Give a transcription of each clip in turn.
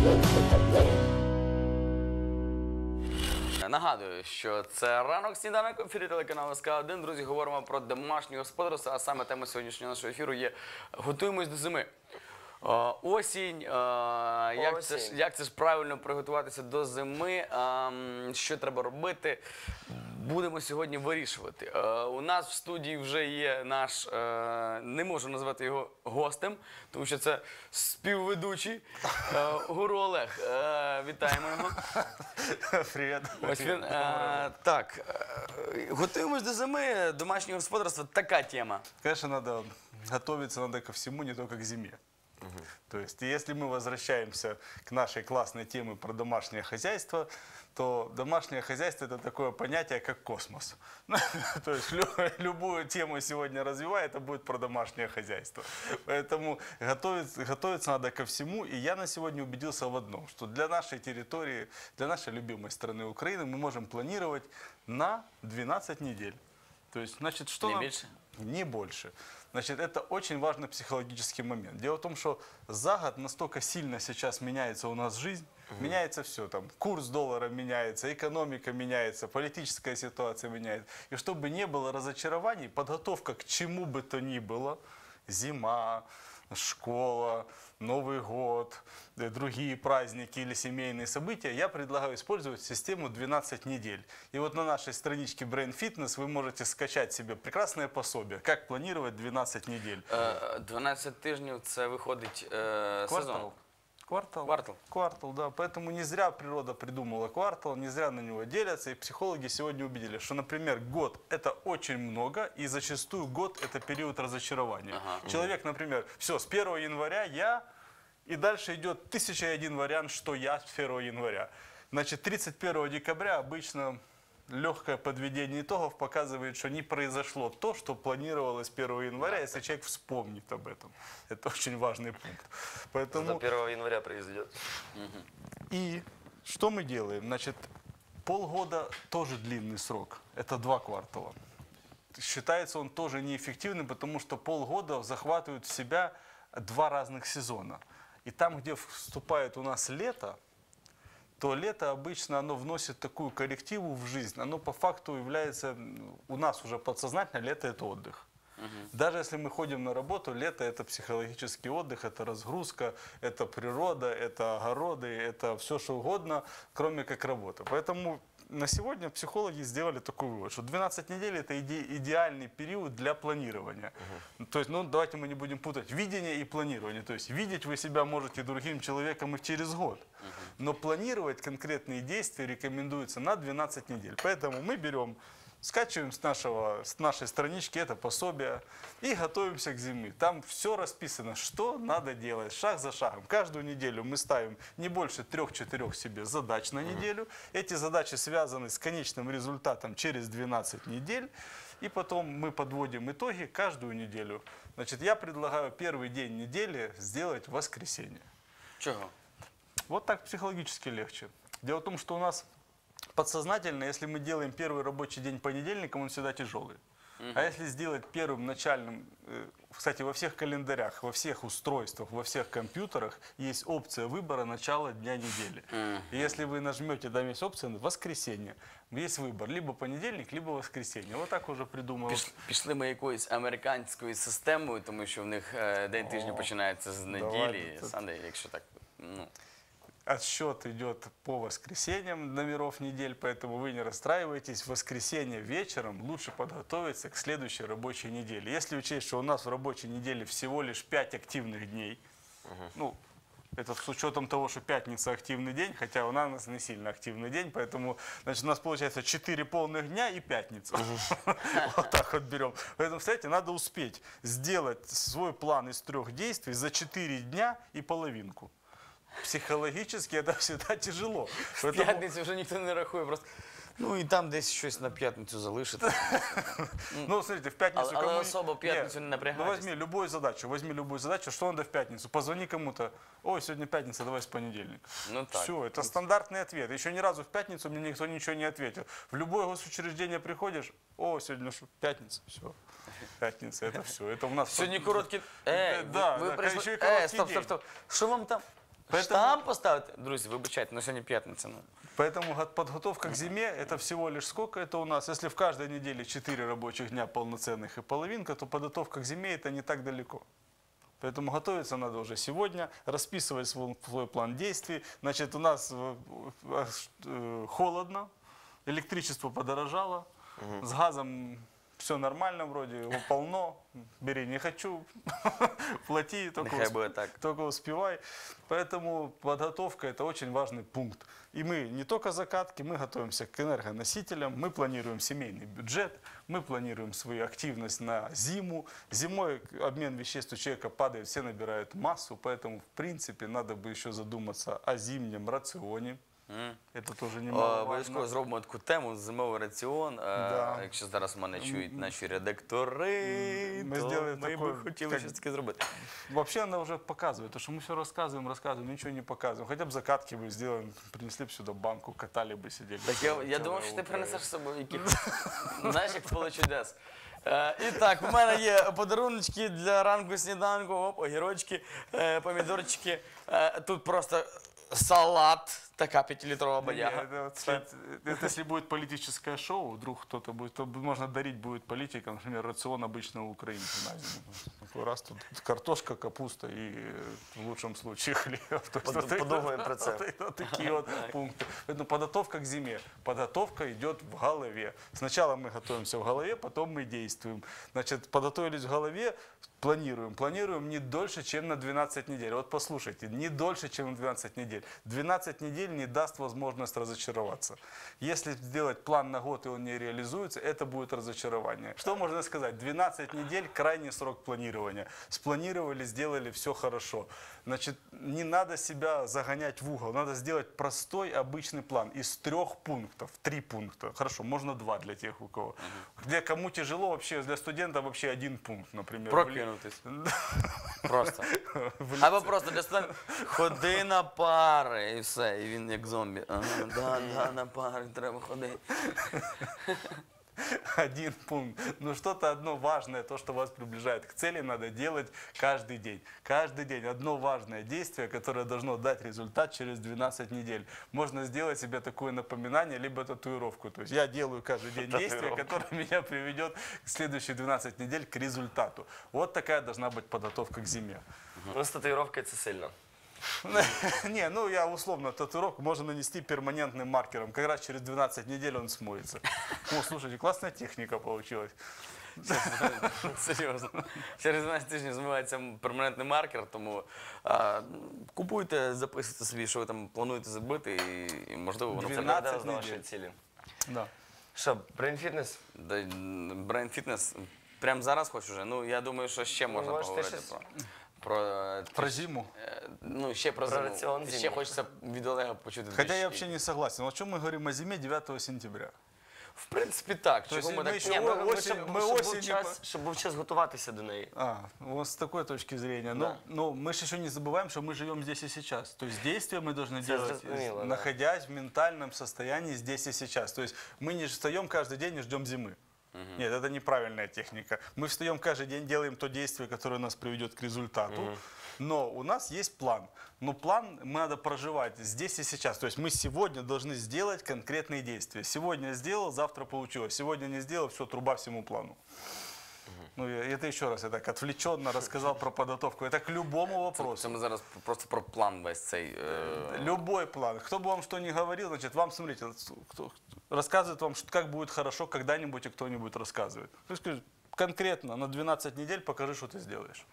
Нагадую, що це ранок сніданок, в ефірі телеканалу СК1. Друзі, говоримо про домашнє господарство, а саме тема сьогоднішнього нашого ефіру є «Готуємось до зими». Осінь, як це ж правильно приготуватися до зими, що треба робити, будемо сьогодні вирішувати. У нас в студії вже є наш, не можу назвати його гостем, тому що це співведучий, Гуру Олег. Вітаємо його. Привет. Ось він. Так, готуємось до зими, домашнє господарство, така тема. Конечно, готовиться ко всему, не только к зиме. То есть, если мы возвращаемся к нашей классной теме про домашнее хозяйство, то домашнее хозяйство – это такое понятие, как космос. То есть, любую тему сегодня развивая, это будет про домашнее хозяйство. Поэтому готовиться надо ко всему. И я на сегодня убедился в одном, что для нашей территории, для нашей любимой страны Украины мы можем планировать на 12 недель. То есть, значит, что Не меньше? Не больше. Значит, это очень важный психологический момент. Дело в том, что за год настолько сильно сейчас меняется у нас жизнь, меняется все. Там, курс доллара меняется, экономика меняется, политическая ситуация меняется. И чтобы не было разочарований, подготовка к чему бы то ни было, зима, школа, Новый год, другие праздники или семейные события, я предлагаю использовать систему 12 недель. И вот на нашей страничке Brain Fitness вы можете скачать себе прекрасное пособие, как планировать 12 недель. 12 тижнів – це виходить сезон. Квартал, да. Поэтому не зря природа придумала квартал, не зря на него делятся. И психологи сегодня убедили, что, например, год – это очень много, и зачастую год – это период разочарования. Человек, например, все, с 1 января я, и дальше идет 1001 вариант, что я с 1 января. Значит, 31 декабря обычно легкое подведение итогов показывает, что не произошло то, что планировалось 1 января, если человек вспомнит об этом. Это очень важный пункт. Поэтому... До 1 января произойдет. И что мы делаем? Значит, полгода тоже длинный срок. Это 2 квартала. Считается он тоже неэффективным, потому что полгода захватывают в себя 2 разных сезона. И там, где вступает у нас лето, то лето обычно оно вносит такую коррективу в жизнь. Оно по факту является, у нас уже подсознательно, лето – это отдых. Даже если мы ходим на работу, лето – это психологический отдых, это разгрузка, это природа, это огороды, это все, что угодно, кроме как работа. Поэтому на сегодня психологи сделали такой вывод, что 12 недель – это идеальный период для планирования. То есть, ну, давайте мы не будем путать видение и планирование. То есть, видеть вы себя можете другим человеком и через год. Но планировать конкретные действия рекомендуется на 12 недель. Поэтому мы берем, скачиваем с нашей странички это пособие и готовимся к зиме. Там все расписано, что надо делать, шаг за шагом. Каждую неделю мы ставим не больше 3-4 себе задач на неделю. Эти задачи связаны с конечным результатом через 12 недель. И потом мы подводим итоги каждую неделю. Значит, я предлагаю первый день недели сделать в воскресенье. Чего? Вот так психологически легче. Дело в том, что у нас подсознательно, если мы делаем первый рабочий день понедельником, он всегда тяжелый. А если сделать первым начальным, кстати, во всех календарях, во всех устройствах, во всех компьютерах есть опция выбора начала дня недели. И если вы нажмете, там есть опция воскресенье, есть выбор, либо понедельник, либо воскресенье. Вот так уже придумали. Пішли ми якоюсь американською системою, тому що в них день тижня починається з неділі, Sunday, якщо так, ну... Отсчет идет по воскресеньям номеров недель, поэтому вы не расстраивайтесь. В воскресенье вечером лучше подготовиться к следующей рабочей неделе. Если учесть, что у нас в рабочей неделе всего лишь 5 активных дней, ну, это с учетом того, что пятница активный день, хотя у нас не сильно активный день, поэтому, значит, у нас получается 4 полных дня и пятница. Вот так вот берем. Поэтому, кстати, надо успеть сделать свой план из 3 действий за 4 дня и половинку. Психологически это всегда тяжело. В п'ятницю вже ніхто не рахує, просто, ну і там десь щось на п'ятницю залишити. Ну, смотрите, в пятницу... Але особо в п'ятницю не напрягайтесь. Ну, возьми любую задачу, что надо в пятницу? Позвони кому-то, ой, сегодня пятница, давай с понедельника. Ну так. Все, это стандартный ответ. Еще ни разу в пятницу мне никто ничего не ответил. В любое госучреждение приходишь, о, сегодня пятница, все. Пятница, это все. Это у нас... Сьогодні короткий... Да, ви прийшли... еще и короткий день. Стоп. Що вам там? Штамп поставити? Друзі, вибачайте, на сьогодні п'ятниця. Ну. Поэтому подготовка к зиме – это всего лишь сколько это у нас? Если в каждой неделе 4 рабочих дня полноценных и половинка, то подготовка к зиме – это не так далеко. Поэтому готовиться надо уже сегодня, расписывать свой план действий. Значит, у нас холодно, электричество подорожало, с газом все нормально вроде, его полно, бери, не хочу, плати, Нехай буде так. только успевай. Поэтому подготовка – это очень важный пункт. И мы не только закатки, мы готовимся к энергоносителям, мы планируем семейный бюджет, мы планируем свою активность на зиму. Зимой обмен веществ у человека падает, все набирают массу, поэтому, в принципе, надо бы еще задуматься о зимнем рационе. Это тоже немаловажно. Обов'язково зробимо таку тему зимовий раціон. Да. Якщо зараз мене чують наші редактори, Ми то зробили ми такое, б хотіли как- щось таке зробити. Вообще она уже показывает, то, что мы все рассказываем, ничего не показываем. Хотя бы закатки бы сделали, принесли бы сюда банку, катали бы, сидели. Так я думав, що ти принесеш з собою якісь, знаєш, як поле чудес. І так, у мене є подаруночки для ранку сніданку, оп, огірочки, помідорчики. Тут просто салат, така 5-літрова бодяга. Это если будет политическое шоу, вдруг кто-то будет, то можно дарить будет политикам, например, рацион обычного украинца на зиму. Такой раз тут картошка, капуста и в лучшем случае хлеб. То есть Подумаем про це. вот такие вот пункты. Поэтому подготовка к зиме. Подготовка идет в голове. Сначала мы готовимся в голове, потом мы действуем. Значит, подготовились в голове, планируем. Планируем не дольше, чем на 12 недель. Вот послушайте, не дольше, чем на 12 недель. 12 недель не даст возможность разочароваться. Если сделать план на год и он не реализуется, это будет разочарование. Что можно сказать? 12 недель – крайний срок планирования. Спланировали, сделали, все хорошо. Значит, не надо себя загонять в угол. Надо сделать простой, обычный план из 3 пунктов. 3 пункта. Хорошо, можно 2 для тех, у кого. Для кому тяжело, вообще для студента вообще 1 пункт, например. Прокинутись. Просто. Або просто для студентів ходи на пари і все, і він як зомбі. Ага, да, на пари треба ходити. 1 пункт. Но что-то одно важное, то, что вас приближает к цели, надо делать каждый день. Каждый день одно важное действие, которое должно дать результат через 12 недель. Можно сделать себе такое напоминание, либо татуировку. То есть я делаю каждый день действие, которое меня приведет к следующие 12 недель к результату. Вот такая должна быть подготовка к зиме. Ну, з татуїровки це сильно. Не, ну я условно татуировку можно нанести перманентным маркером. Как раз через 12 недель он смоется. О, слушайте, классная техника получилась. Серйозно. Через 12 тижнів змивається перманентний маркер, тому купуйте, записуйте собі, що ви там плануєте зробити, і можливо воно Це 12 приведе до недель. вашої цілі. Да. Що, Brain Fitness? Brain Fitness прямо зараз хоч уже. Ну, я думаю, що ще можна може, ти поговорити щось- Про зиму. Ну, ще про Про зиму. раціон Ще зиму. хочеться від Олега почути. Хотя більше. я вообще не согласен. Вот о чем мы говорим о зиме 9 сентября. В принципі, так. То Чого есть ми ми так... ще- Ні, осінь- ми осінню щоб був час готуватися до неї. Вот с такой точки зрения. Да. Но мы же еще не забываем, что мы живем здесь и сейчас. То есть действия мы должны Це делать, зрозуміло, да. находясь в ментальном состоянии здесь и сейчас. То есть мы не встаем каждый день и ждем зимы. Нет, это неправильная техника. Мы встаем каждый день, делаем то действие, которое нас приведет к результату. Но у нас есть план. Но план надо проживать здесь и сейчас. То есть мы сегодня должны сделать конкретные действия. Сегодня сделал, завтра получилось. Сегодня не сделал, все, труба всему плану. Ну, это еще раз, я так отвлеченно рассказал про подготовку. Это к любому вопросу. Це ми зараз просто про план весь цей. Любой план. Кто бы вам что ни говорил, значит, вам, смотрите, рассказывает вам, как будет хорошо когда-нибудь и кто-нибудь рассказывает. Вы скажите, конкретно на 12 недель покажи, что ты сделаешь.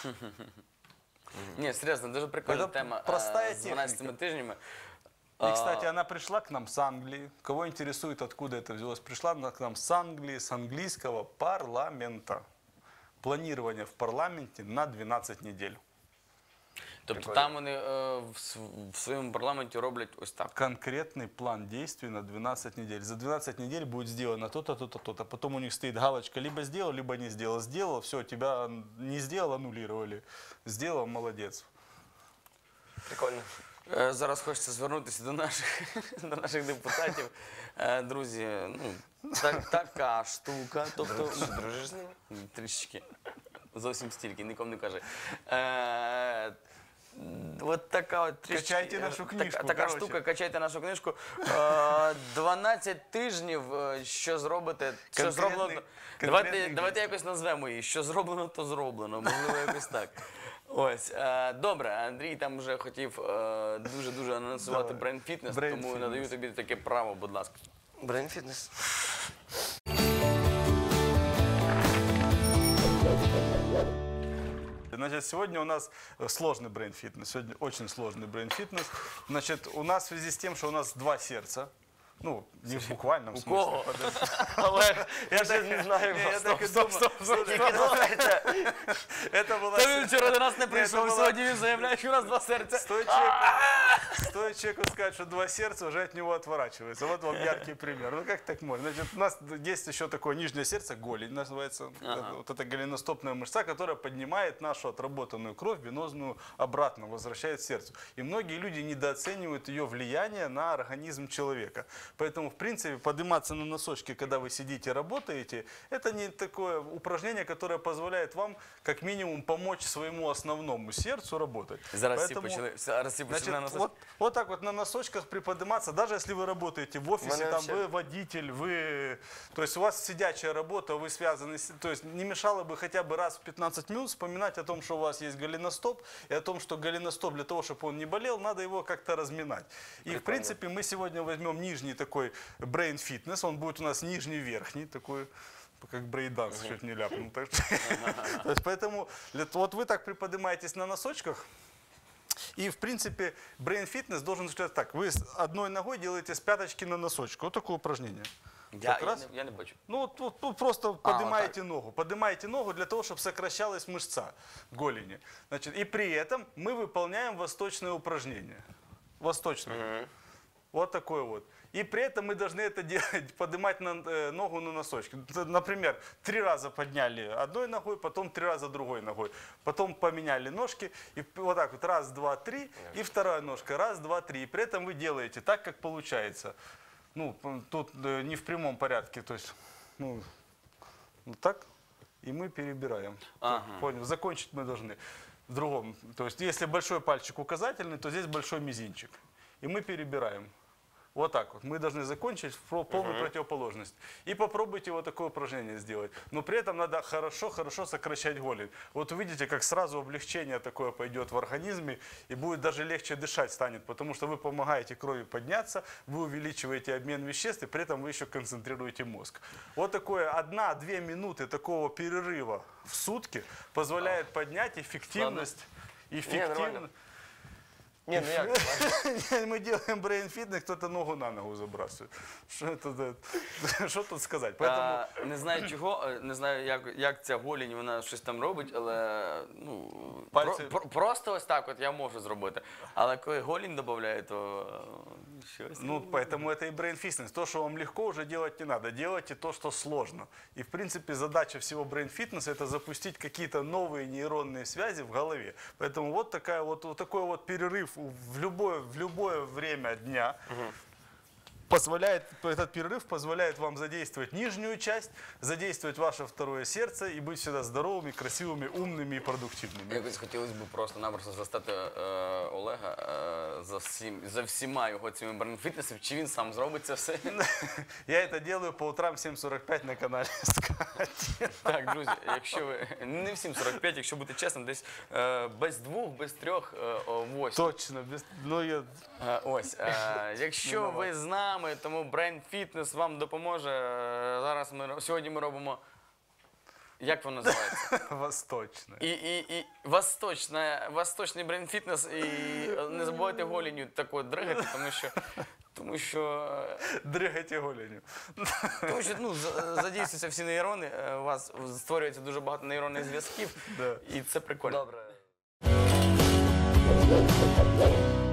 Ні, серйозно, дуже прикольна Це тема проста з 12 тижнями. И, кстати, она пришла к нам с Англии. Кого интересует, откуда это взялось? Пришла она к нам с Англии, с английского парламента. Планирование в парламенте на 12 недель. Тобто Прикольно. там вони в своєму парламенті роблять ось так. Конкретный план действий на 12 недель. За 12 недель будет сделано то-то, то-то, то-то. Потом у них стоит галочка, либо сделал, либо не сделал. Сделал, все, тебя не сделал, аннулировали. Сделал, молодец. Прикольно. Зараз хочеться звернутися до наших депутатів. Друзі, ну, така штука. Тобто, Що, дружиш з ними? трішечки. Зовсім стільки, нікому не кажи. От така от трішки, Качайте нашу книжку, така короче. штука, качайте нашу книжку. 12 тижнів, що зробите, що Конкретний- зроблено. конкретний Давайте якось назвемо її. Що зроблено, то зроблено. Можливо, якось так. Ось. Добре, Андрій там вже хотів дуже-дуже анонсувати Давай. Brain Fitness, Brain тому Fitness. надаю тобі таке право, будь ласка. Brain Fitness. Значит, сегодня у нас сложный брейн-фитнес. Сегодня очень сложный брейн-фитнес. Значит, у нас в связи с тем, что у нас два сердца, ну, не в буквальном смысле. кого? Олег, я ще не знаю. Я так и думал. Тільки думаєте, Это была... Та він вчора до нас не прийшов, була- сьогодні він заявляє, що у нас два серця. Стоит человеку сказать, что два сердца, уже от него отворачивается. Вот вам яркий пример. Ну как так можно? Значит, у нас есть еще такое нижнее сердце, голень называется. Вот это голеностопная мышца, которая поднимает нашу отработанную кровь, венозную, обратно возвращает к сердцу. И многие люди недооценивают ее влияние на организм человека. Поэтому, в принципе, подниматься на носочки, когда вы сидите, работаете, это не такое упражнение, которое позволяет вам, как минимум, помочь своему основному сердцу работать. Зараз всі Поэтому- почали, зараз всі почали Значит, на вот так вот на носочках приподниматься, даже если вы работаете в офисе, Мене там вообще- вы водитель, то есть у вас сидячая работа, вы связаны, то есть не мешало бы хотя бы раз в 15 минут вспоминать о том, что у вас есть голеностоп, и о том, что голеностоп для того, чтобы он не болел, надо его как-то разминать. И в принципе мы сегодня возьмем нижний такой brain fitness, он будет у нас нижний-верхний такой, как брейданс, чуть не ляпнул. Так что- То есть поэтому вот вы так приподнимаетесь на носочках. И, в принципе, brain fitness должен звучать так. Вы с одной ногой делаете с пяточки на носочку. Вот такое упражнение. Так раз. Я не бачу. Ну, вот просто поднимаете ногу для того, чтобы сокращалась мышца голени. Значит, и при этом мы выполняем восточное упражнение. Восточное. Вот такое вот. И при этом мы должны это делать, поднимать ногу на носочки. Например, 3 раза подняли одной ногой, потом 3 раза другой ногой. Потом поменяли ножки. И вот так вот. Раз, два, три. И вторая ножка. Раз, два, три. И при этом вы делаете так, как получается. Ну, тут не в прямом порядке. То есть, ну, вот так. И мы перебираем. Ага. Понял? Закончить мы должны в другом. То есть, если большой пальчик указательный, то здесь большой мизинчик. И мы перебираем. Вот так вот. Мы должны закончить в полную противоположность. И попробуйте вот такое упражнение сделать. Но при этом надо хорошо сокращать голень. Вот увидите, как сразу облегчение такое пойдет в организме. И будет даже легче дышать станет. Потому что вы помогаете крови подняться, вы увеличиваете обмен веществ, и при этом вы еще концентрируете мозг. Вот такое 1-2 минуты такого перерыва в сутки позволяет поднять эффективность. нормально. Ні, ну як? Мы делаем brain fitness, кто-то ногу на ногу забрасывает. Что тут сказать? Поэтому Не знаю чого, не знаю, як ця голінь вона щось там робить, але ну, Пальці- просто ось так от я можу зробити. Але коли голінь додаю, то щось. ну, поэтому это и brain fitness. То, что вам легко, уже делать не надо. Делайте то, что сложно. И, в принципе, задача всего brain fitness – это запустить какие-то новые нейронные связи в голове. Поэтому вот такой вот перерыв в любое время дня этот перерыв позволяет вам задействовать нижнюю часть, задействовать ваше второе сердце и быть всегда здоровыми, красивыми, умными и продуктивными. Якось хотілося б просто-напросто застати Олега за всіма його цими брейнфітнесами. Чи він сам зробить це все? Я это делаю по утрам в 7:45 на канале Скати. Так, друзі, якщо ви не в 7:45, якщо бути чесним, десь без 2, без 3, о 8. Точно. Я... Ось, якщо ви з нами, тому Brain Fitness вам допоможе. Зараз сьогодні ми робимо, як воно називається? Восточно. І восточний Brain Fitness, і не забувайте голеню тако дригати, тому що Дригайте голенью. ну, задійствуються всі нейрони, у вас створюється дуже багато нейронних зв'язків, Да. і це прикольно. Добре.